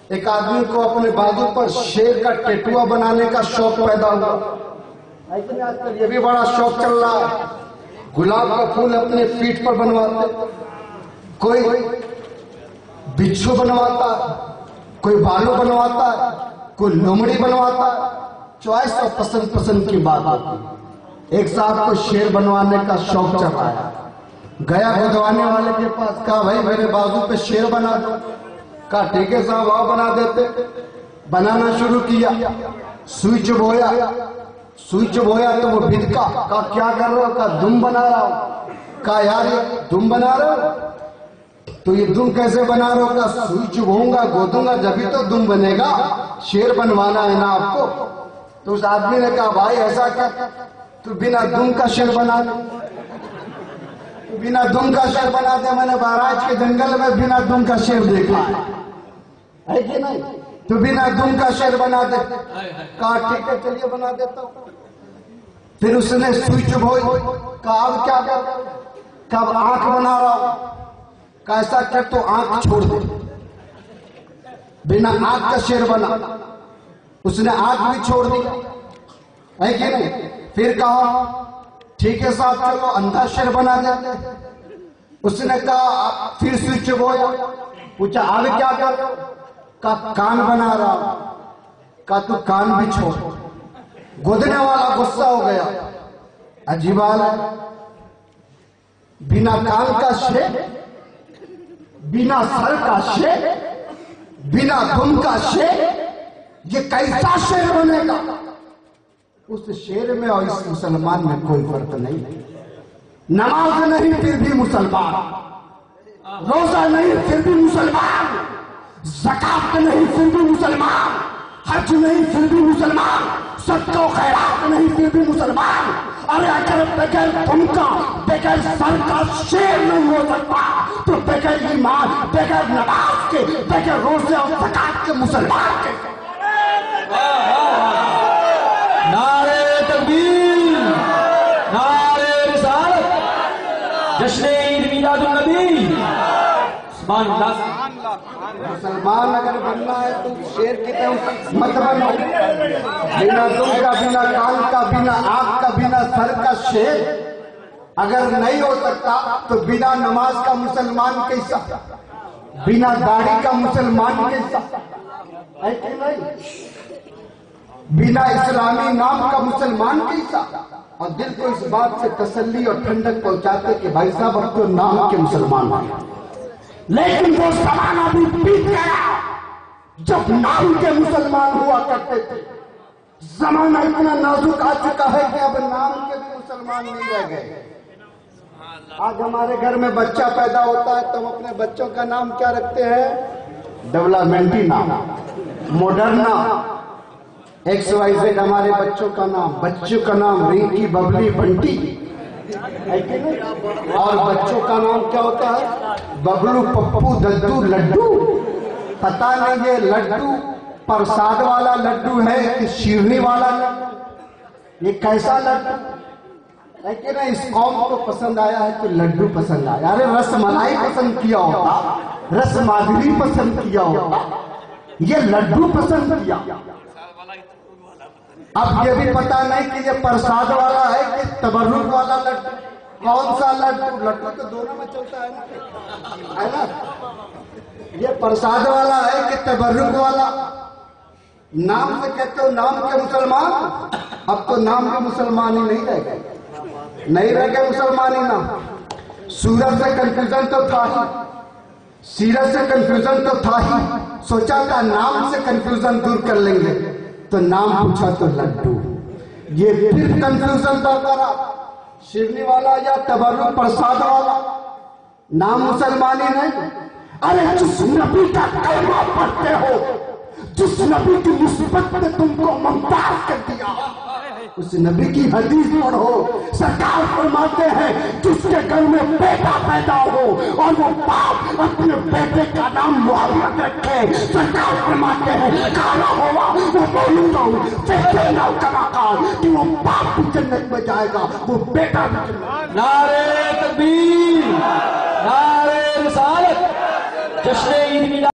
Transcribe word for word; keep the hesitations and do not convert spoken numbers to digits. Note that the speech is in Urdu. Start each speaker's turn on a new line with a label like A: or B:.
A: ایک آدمی کو اپنے بازو پر شیر کا ٹیٹوا بنانے کا شوق پیدا ہوا. آج کل یہ بھی بڑا شوق چل رہا ہے. گلاب کا پھول اپنے پیٹھ پر بنواتے, کوئی بچھو بنواتا ہے, کوئی بالو بنواتا ہے, کوئی لومڑی بنواتا ہے. چوائس اور پسند پسند کی بات ہوتی ہے. ایک صاحب کو شیر بنوانے کا شوق چل رہا ہے. گیا بدوانے والے کے پاس, کہا بھائی میرے بازو پہ شیر بنا دو. کہا ٹھیک ہے صاحب آؤ بنا دیتے. بنانا شروع کیا, سوئی چبویا سوئی چبویا تو وہ بھدکا. کہا کیا کر رہا ہو؟ کہا دم بنا رہا ہوں. کہا یار یہ دم بنا رہا ہو تو یہ دم کیسے بنا رہا ہو؟ کہا سوئی چبھوں گا گودوں گا جبھی تو دم بنے گا, شیر بنوانا ہے نا آپ کو. تو اس آدمی نے کہا بھائی ایسا کر, تو بنا دم کا شیر بنا دے. بنا دم کا شیر بنا دے. میں نے بہراج کے جنگل میں بنا دم کا شیر دیکھا ہے کہ نہیں؟ تو بنا دم کا شیر بنا دے. کہا ٹھیک ہے چلیے بنا دیتا ہوں. پھر اس نے سوئی چبھوئی. کہا اب کیا کر؟ کہا آنکھ بنا رہا ہوں. کہا ایسا کر تو آنکھ چھوڑ دے. بنا آنکھ کا شیر بنا. اس نے آنکھ بھی چھوڑ دی ہے کہ نہیں؟ پھر کہا ٹھیک ہے صاحب چلو اندھا شیر بنا دیتے. اس نے کہا پھر سوئی چبھویا. پوچھا اب کیا کر؟ کہا کان بنا رہا. کہا تو کان بھی چھوڑ. گودنے والا غصہ ہو گیا. عجیب حال ہے, بنا کان کا شیر, بنا سر کا شیر, بنا دم کا شیر, یہ کیسا شیر بنے گا؟ اس شیر میں اور اس مسلمان میں کوئی فرق نہیں. نماز نہیں پھر بھی مسلمان, روزہ نہیں پھر بھی مسلمان, زکات نہیں پھر بھی مسلمان, حج نہیں پھر بھی مسلمان, صدقہ و خیرات نہیں پھر بھی مسلمان. ارے اگر بغیر دم کا بغیر سر کا شیر نہیں ہو سکتا تو بغیر ایمان, بغیر نماز کے, بغیر روزے اور زکات کے مسلمان کے.
B: نعرہ تکبیر, نعرہ رسالت, جشن عید میلاد النبی. سبحان اللہ.
A: مسلمان اگر بننا ہے تو شیر کی طرح مت بنو. بنا دم کا, بنا کان کا, بنا آنکھ کا, بنا سر کا شیر اگر نہیں ہو سکتا تو بنا نماز کا مسلمان کیسا, بنا داڑھی کا مسلمان کیسا ہے کہ نہیں؟ بنا اسلامی نام کا مسلمان کیسا؟ اور دل کو اس بات سے تسلی اور ٹھنڈک پہنچاتے کہ بھائی صاحب اب تو نام کے مسلمان ہیں. لیکن وہ زمانہ بھی بیت گیا جب نام کے مسلمان ہوا کرتے تھے. زمانہ اتنا نازک آ چکا ہے کہ اب نام کے بھی مسلمان نہیں رہ گئے. آج ہمارے گھر میں بچہ پیدا ہوتا ہے تو ہم اپنے بچوں کا نام کیا رکھتے ہیں؟ ڈیولپمنٹی نام, ماڈرنا, ایکس وائی زیڈ ہمارے بچوں کا نام. بچوں کا نام رنکی, ببلی, بنٹی, اور بچوں کا نام کیا ہوتا ہے؟ ببلو, پپو, ددو, لڈو. پتہ نہیں یہ لڈو پرساد والا لڈو ہے کہ شیرنی والا لڈو, یہ کیسا لڈو ہے کہ نہیں؟ اس قوم کو پسند آیا ہے کہ لڈو پسند آیا. ارے رس ملائی پسند کیا ہوتا, رس مادری پسند کیا ہوتا, یہ لڈو پسند کیا. اب یہ بھی پتا نہیں کہ یہ پرساد والا ہے کہ تبرک والا لڈو. کون سا لڈو؟ لڈو تو دونوں میں چلتا ہے نا. یہ پرساد والا ہے کہ تبرک والا؟ نام سے کہتے ہو نام کے مسلمان. اب تو نام کے مسلمان ہی نہیں رہ گئے, نہیں رہ گئے مسلمان ہی نام. سورت سے کنفیوژن تو تھا ہی, سیرت سے کنفیوژن تو تھا ہی. سوچا تھا نام سے کنفیوژن دور کر لیں گے تو نام پوچھا تو لڈو. یہ پھر کنفیوژن کرتا رہا, شیرنی والا یا تبرک پرساد والا, نام مسلمانی نہیں. ارے جس نبی کا کلمہ پڑھتے ہو, جس نبی کی نسبت نے تم کو ممتاز کر دیا, اس نبی کی حدیث پڑھو. سرکار فرماتے ہیں جس کے گھر میں بیٹا پیدا ہو اور وہ باپ اپنے بیٹے کا نام محمد رکھے, سرکار فرماتے ہیں کالا ہوا وہ بولوں گا بیٹے نہ کلاکار کہ وہ باپ بھی جنت میں جائے گا, وہ بیٹا بھی جنت میں.
B: نعرہ تکبیر, نعرہ رسالت, جشن عید میلاد